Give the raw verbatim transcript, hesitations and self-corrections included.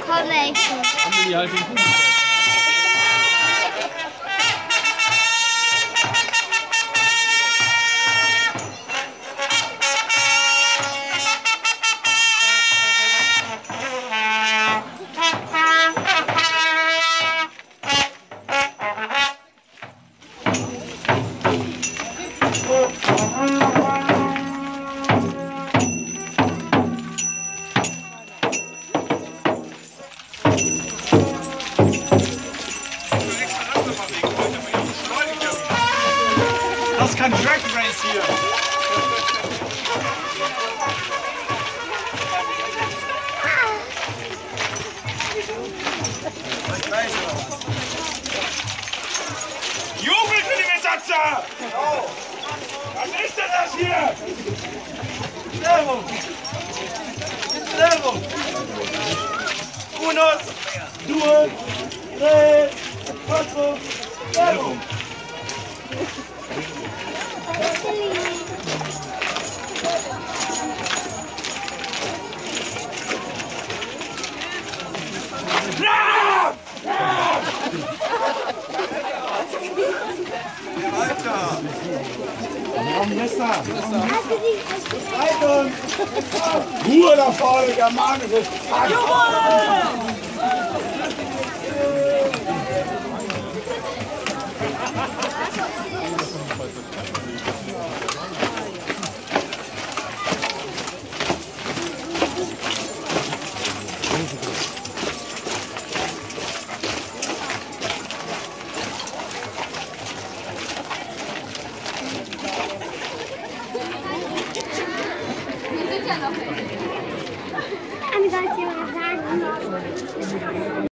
Correct. Haben wir die halt den Kuchen. Das ist kein Drag Race hier. Jubel für die Besatzer! Was ist denn das hier? Servus! Servus! Unos, due, tre, quattro, servus! Alter! Warum Messer? Halt uns! Ruhe da vorne, der Mann ist Eine solche sagen.